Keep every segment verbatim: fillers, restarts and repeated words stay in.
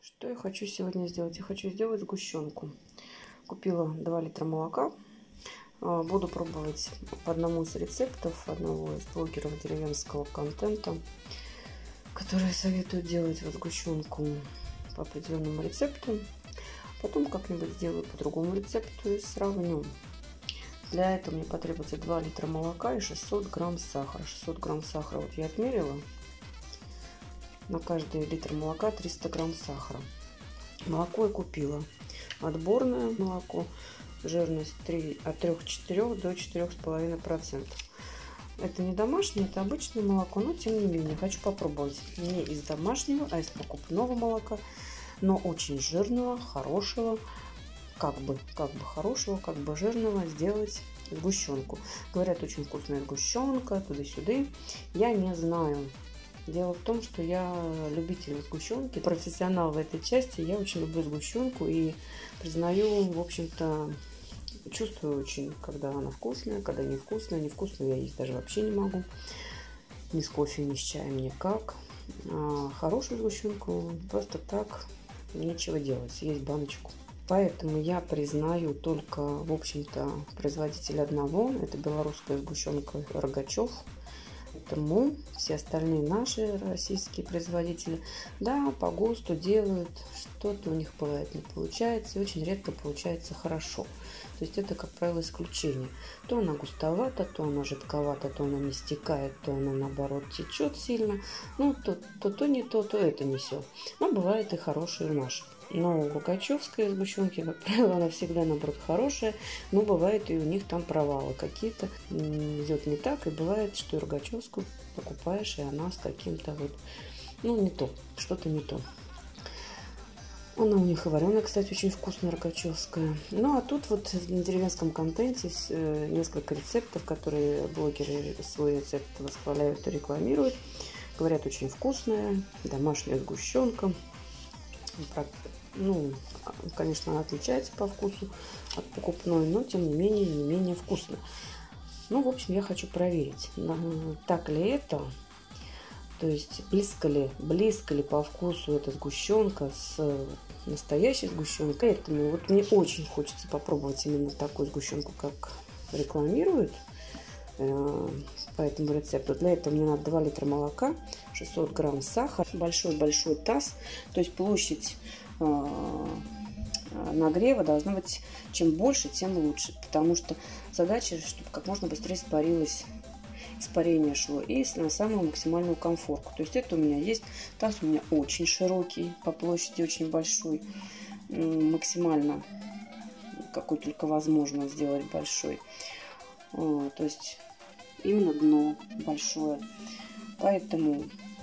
Что я хочу сегодня сделать? Я хочу сделать сгущенку. Купила два литра молока. Буду пробовать по одному из рецептов одного из блогеров деревенского контента, которые советуют делать вот сгущенку по определенному рецепту. Потом как-нибудь сделаю по другому рецепту и сравню. Для этого мне потребуется два литра молока и шестьсот грамм сахара. шестьсот грамм сахара вот я отмерила. На каждый литр молока триста грамм сахара. Молоко я купила отборное молоко, жирность три, от трёх целых четырёх десятых до четырёх с половиной процентов. Это не домашнее, это обычное молоко, но тем не менее хочу попробовать не из домашнего, а из покупного молока, но очень жирного, хорошего, как бы, как бы хорошего, как бы жирного сделать сгущенку. Говорят, очень вкусная сгущенка, туда-сюда. Я не знаю. Дело в том, что я любитель сгущенки, профессионал в этой части. Я очень люблю сгущенку и признаю, в общем-то, чувствую очень, когда она вкусная, когда невкусная. Невкусную я есть даже вообще не могу. Ни с кофе, ни с чаем, никак. А хорошую сгущенку просто так нечего делать, съесть баночку. Поэтому я признаю только, в общем-то, производителя одного. Это белорусская сгущенка Рогачев. Поэтому все остальные наши российские производители, да, по ГОСТу делают, что-то у них бывает не получается, и очень редко получается хорошо. То есть это, как правило, исключение. То она густовата, то она жидковата, то она не стекает, то она, наоборот, течет сильно. Ну, то, то, то не то, то это не все. Но бывает и хорошие наши. Но у Рогачевской сгущенки, как правило, она всегда, наоборот, хорошая. Но бывает и у них там провалы какие-то. Идет не так. И бывает, что и Рогачевскую покупаешь, и она с каким-то вот, ну, не то, что-то не то. Она у них и вареная, кстати, очень вкусная, рогачевская. Ну, а тут вот на деревенском контенте несколько рецептов, которые блогеры свой рецепт восхваляют и рекламируют. Говорят, очень вкусная, домашняя сгущенка. Ну, конечно, она отличается по вкусу от покупной, но, тем не менее, не менее вкусная. Ну, в общем, я хочу проверить, так ли это. То есть близко ли, близко ли по вкусу эта сгущенка с настоящей сгущенкой. Поэтому вот мне очень хочется попробовать именно такую сгущенку, как рекламируют э, по этому рецепту. Для этого мне надо два литра молока, шестьсот грамм сахара, большой-большой таз. То есть площадь э, нагрева должна быть чем больше, тем лучше. Потому что задача, чтобы как можно быстрее испарилось испарение шло и на самую максимальную комфортку. То есть это у меня есть. Таз у меня очень широкий, по площади очень большой. Максимально, какой только возможно сделать большой. То есть именно дно большое. Поэтому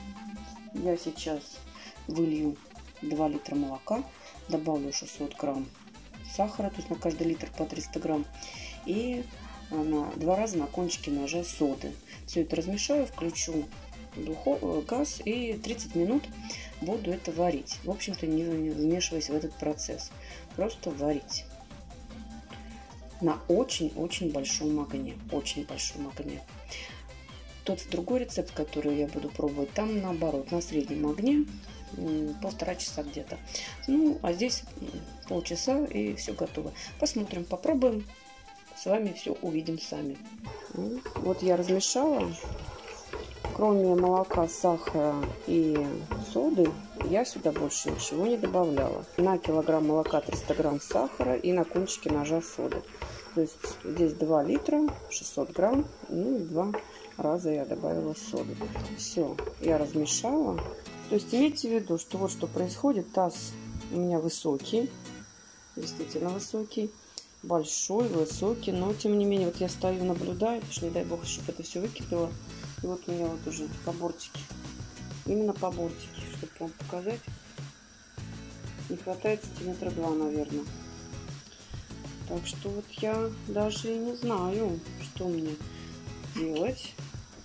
я сейчас вылью два литра молока, добавлю шестьсот грамм сахара, то есть на каждый литр по триста грамм. И на два раза на кончике ножа соды. Все это размешаю, включу духов, газ и тридцать минут буду это варить. В общем-то, не вмешиваясь в этот процесс. Просто варить. На очень-очень большом огне. Очень большом огне. Тот другой рецепт, который я буду пробовать, там наоборот, на среднем огне. Полтора часа где-то. Ну, а здесь полчаса и все готово. Посмотрим, попробуем. С вами все увидим сами. Вот я размешала. Кроме молока, сахара и соды, я сюда больше ничего не добавляла. На килограмм молока триста грамм сахара и на кончике ножа соды. То есть здесь два литра, шестьсот грамм, ну и два раза я добавила соды. Все, я размешала. То есть имейте в виду, что вот что происходит. Таз у меня высокий, действительно высокий. Большой, высокий, но тем не менее, вот я стою, наблюдаю, потому что не дай бог, чтобы это все выкипело. И вот у меня вот уже по бортике, именно по бортике, чтобы вам показать, не хватает сантиметра два, наверное. Так что вот я даже и не знаю, что мне делать.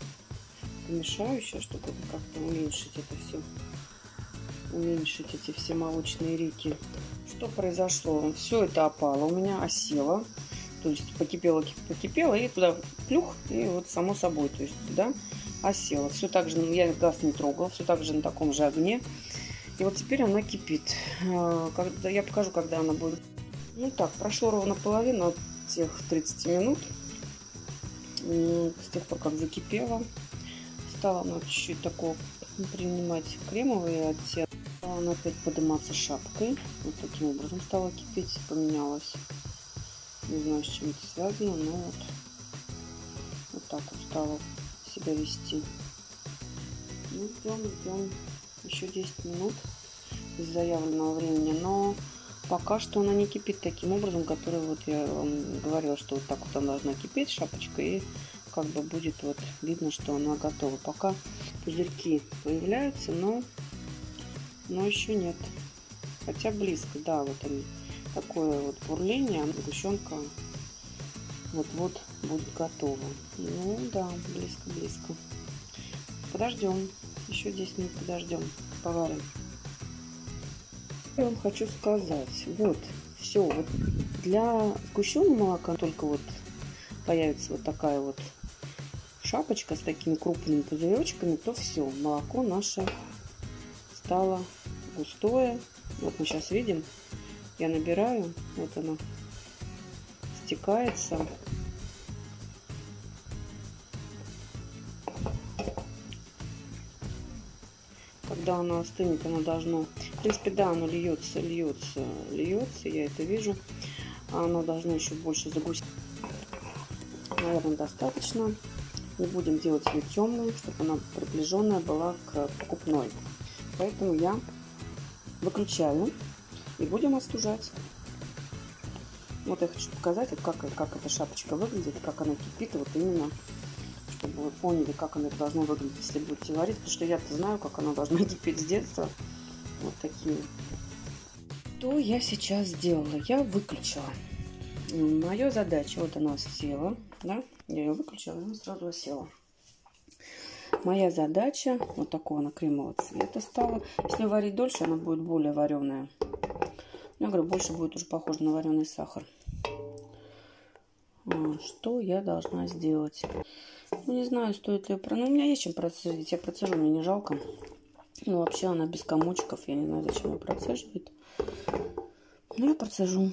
Помешаю сейчас, чтобы это как-то уменьшить это все, уменьшить эти все молочные реки. Что произошло? Все это опало, у меня осело, то есть покипело, покипело, и туда плюх, и вот само собой, то есть туда осело. Все так же, я газ не трогала, все так же на таком же огне. И вот теперь она кипит. Когда, я покажу, когда она будет. Ну так, прошло ровно половину от тех тридцати минут. С тех пор, как закипела. Стала она чуть-чуть такого принимать кремовый оттенок. Она опять подниматься шапкой. Вот таким образом стала кипеть. Поменялась. Не знаю, с чем это связано, но вот, вот так вот стала себя вести. Ну, ждем, ждем еще десять минут из заявленного времени, но пока что она не кипит таким образом, который вот я вам говорила, что вот так вот она должна кипеть, шапочка, и как бы будет вот видно, что она готова. Пока пузырьки появляются, но, но еще нет. Хотя близко, да, вот они. Такое вот бурление, сгущенка вот-вот будет готова. Ну да, близко-близко. Подождем. Еще десять минут подождем. Поварим. Я вам хочу сказать. Вот, все. Вот для сгущенного молока только вот появится вот такая вот шапочка с такими крупными пузыречками, то все. Молоко наше стало густое. Вот мы сейчас видим. Я набираю, вот оно стекается. Когда оно остынет, оно должно... В принципе, да, оно льется, льется, льется, я это вижу. А оно должно еще больше загустить. Наверное, достаточно. Не будем делать ее темную, чтобы она приближенная была к покупной. Поэтому я выключаю. И будем остужать. Вот я хочу показать, вот как, как эта шапочка выглядит, как она кипит, вот именно, чтобы вы поняли, как она должна выглядеть, если будете варить, потому что я-то знаю, как она должна кипеть с детства. Вот такие. Что я сейчас сделала? Я выключила. Моя задача, вот она села, да, я ее выключила, и она сразу осела. Моя задача, вот такого она кремового цвета стала. Если варить дольше, она будет более вареная. Я говорю, больше будет уже похоже на вареный сахар. Что я должна сделать? Ну, не знаю, стоит ли... Ну, у меня есть чем процежить. Я процежу, мне не жалко. Ну, вообще она без комочков. Я не знаю, зачем ее процеживать. Ну, я процежу.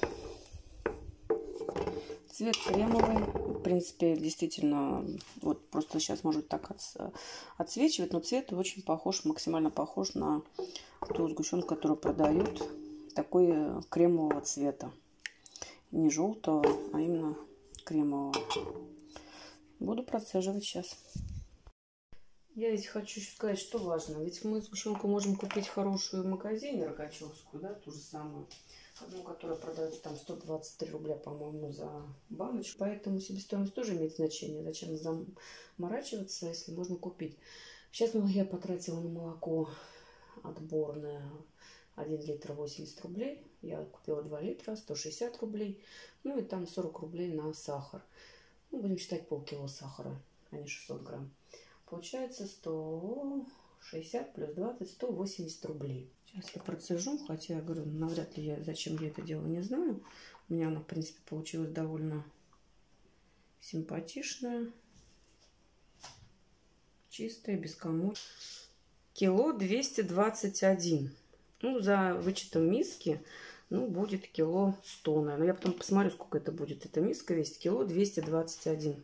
Цвет кремовый. В принципе, действительно, вот просто сейчас может так отсвечивать. Но цвет очень похож, максимально похож на ту сгущенку, которую продают. Такой кремового цвета. Не желтого, а именно кремового. Буду процеживать сейчас. Я здесь хочу еще сказать, что важно. Ведь мы сгущенку можем купить хорошую в магазине, рогачевскую, да, ту же самую. Одну, которая продается там сто двадцать три рубля, по-моему, за баночку. Поэтому себестоимость тоже имеет значение. Зачем заморачиваться, если можно купить. Сейчас я потратила на молоко отборное. один литр восемьдесят рублей. Я купила два литра, сто шестьдесят рублей. Ну и там сорок рублей на сахар. Ну, будем считать полкило сахара, а не шестьсот грамм. Получается сто шестьдесят плюс двадцать, сто восемьдесят рублей. Сейчас я процежу, хотя я говорю, навряд ли я, зачем я это делаю, не знаю. У меня она, в принципе, получилась довольно симпатичная. Чистая, без комочков. Кило двести двадцать один. Ну, за вычетом миски, ну, будет кило сто, наверное. Я потом посмотрю, сколько это будет. Эта миска весит кило двести двадцать один.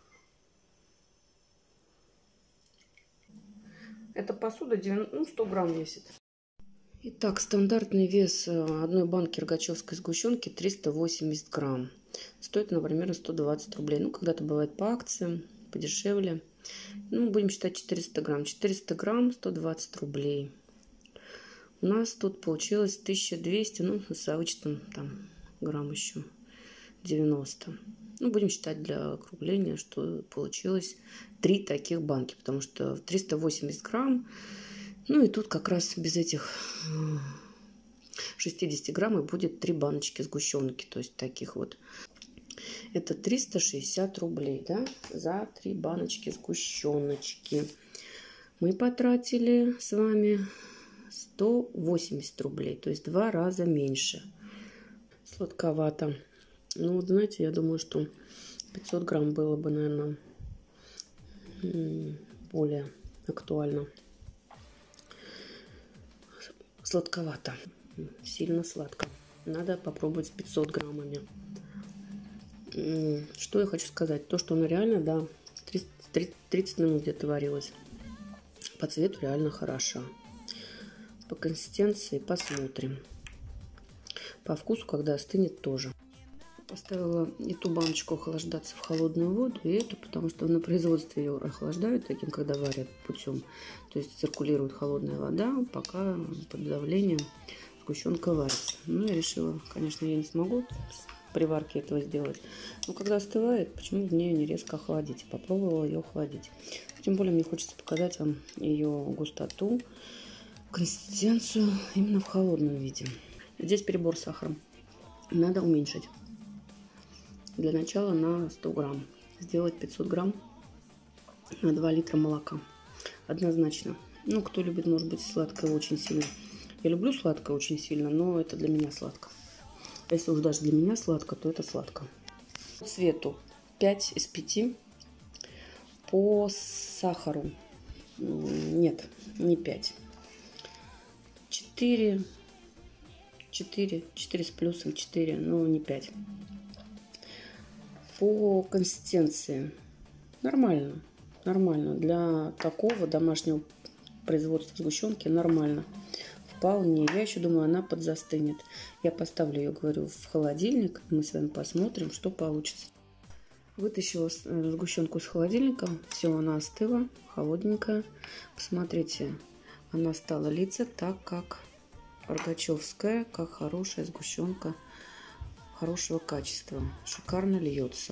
Эта посуда девяносто, ну, сто грамм весит. Итак, стандартный вес одной банки рогачевской сгущенки триста восемьдесят грамм. Стоит, например, сто двадцать рублей. Ну, когда-то бывает по акциям, подешевле. Ну, будем считать четыреста грамм. четыреста грамм, сто двадцать рублей. У нас тут получилось тысяча двести, ну, с вычетом там грамм еще девяносто. Ну, будем считать для округления, что получилось три таких банки, потому что триста восемьдесят грамм, ну, и тут как раз без этих шестидесяти грамм и будет три баночки сгущенки, то есть таких вот. Это триста шестьдесят рублей, да, за три баночки сгущеночки. Мы потратили с вами сто восемьдесят рублей, то есть два раза меньше. Сладковато. Ну, вот, знаете, я думаю, что пятьсот грамм было бы, наверное, более актуально. сладковато, сильно сладко. Надо попробовать с пятьсот граммами. Что я хочу сказать? То, что она реально, да, тридцать минут где-то варилась. По цвету реально хороша. По консистенции посмотрим. По вкусу, когда остынет, тоже. Поставила эту баночку охлаждаться в холодную воду, и эту, потому что на производстве ее охлаждают таким, когда варят путем. То есть циркулирует холодная вода, пока под давлением сгущенка варится. Ну, я решила, конечно, я не смогу при варке этого сделать. Но когда остывает, почему бы мне не резко охладить? Попробовала ее охладить. Тем более мне хочется показать вам ее густоту, консистенцию именно в холодном виде. Здесь перебор с сахаром. Надо уменьшить. Для начала на сто грамм. Сделать пятьсот грамм на два литра молока. Однозначно. Ну, кто любит, может быть, сладкое очень сильно. Я люблю сладкое очень сильно, но это для меня сладко. Если уж даже для меня сладко, то это сладко. По цвету пять из пяти. По сахару нет, не пять. четыре. четыре. четыре с плюсом, четыре, но не пять. По консистенции нормально. Нормально. Для такого домашнего производства сгущенки нормально. Вполне. Я еще думаю, она подзастынет. Я поставлю ее, говорю, в холодильник. Мы с вами посмотрим, что получится. Вытащила сгущенку из холодильника. Все, она остыла. Холодненькая. Посмотрите, она стала литься так, как Рогачевская, как хорошая сгущенка хорошего качества. Шикарно льется.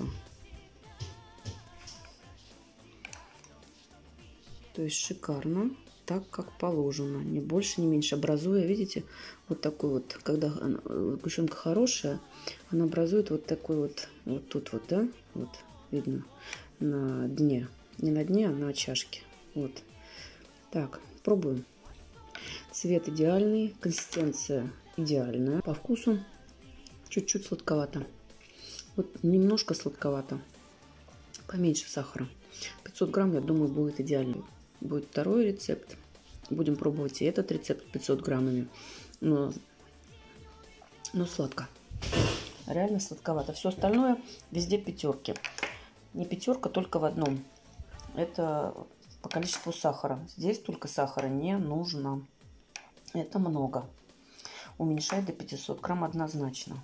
То есть шикарно, так как положено. Ни больше, ни меньше. Образуя, видите, вот такой вот, когда сгущенка хорошая, она образует вот такой вот, вот тут вот, да, вот видно на дне. Не на дне, а на чашке. Вот. Так, пробуем. Цвет идеальный, консистенция идеальная. По вкусу чуть-чуть сладковато. Вот немножко сладковато. Поменьше сахара. пятьсот грамм, я думаю, будет идеально. Будет второй рецепт. Будем пробовать и этот рецепт пятьсот граммами. Но, но сладко. Реально сладковато. Все остальное везде пятерки. Не пятерка, только в одном. Это по количеству сахара. Здесь только сахара не нужно. Это много. Уменьшай до пятисот грамм однозначно.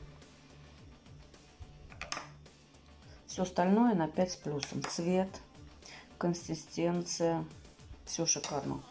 Все остальное на пять с плюсом. Цвет, консистенция. Все шикарно.